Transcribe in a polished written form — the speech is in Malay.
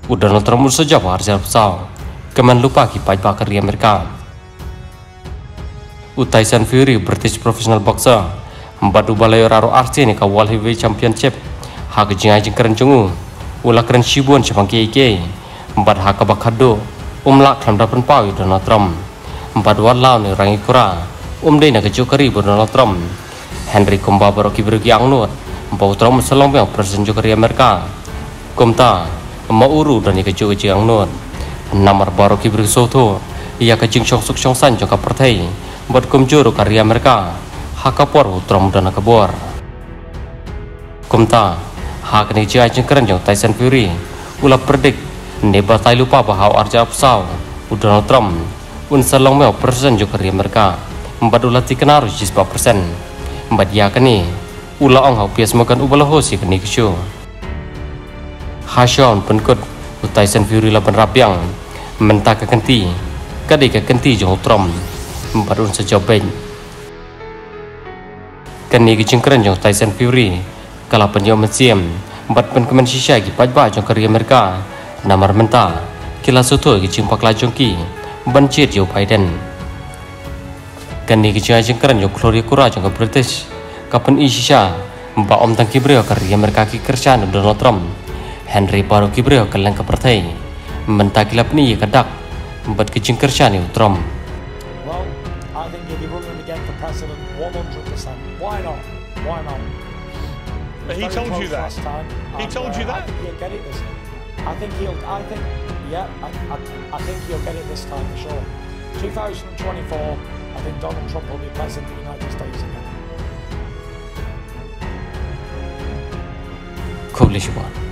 Donald Trump sejak harga pesawat kemen lupa kipai bakar di Amerika. Tyson Fury British professional boxer mbadu balai raro RC ni ka World Heavyweight Championship hak jingai jingkeren jungu ula keren shibun sepang KK mbad hak bakado umlak klam dapan pau Donald Trump mbad walau ni rangi kura dei na kejukari Donald Trump Henry Kumba baroki berugi angnut mbau Trump selong yang presiden jukari Amerika kumta mauru dan ni kejuk angnut namar baroki berugi soto ia kejing sok sok san jangka pertai buat kumjuru karya mereka hakapor Trump dan kabor kumta hak ni jia jengkeren jang Tyson Fury ulah predik ne batai lupa bahwa arja pesau Donald Trump selong meo presiden jo karya mereka mbad ulah tikenaru 4% mbad ya kini ulah ong hau pias makan ubaloho si kini kisyo Hasyon penkut Tyson Fury laban rapiang mentah kekenti kadai kekenti jang Trump baru sejauh kini kejengkeran jang Tyson Fury kalau penjauh mencium empat penkemen sisa lagi pajak jang karya mereka namar mentah kila soto kejengpak lajong ki bancir Joe Biden kini kejengkeran jang Gloria Kura jang British kapan sisa mbak om tangki beliau karya mereka ki kerjaan Donald Trump Henry baru ki beliau kelang ke partai mentah kila peni kadak empat kejengkeran Trump. I think he'll be running again for president 100%. Why not? Why not? But he told you that. He told you that. I think he'll get it this. I think he'll get it this time for sure. 2024. I think Donald Trump will be president of the United States again. Cool,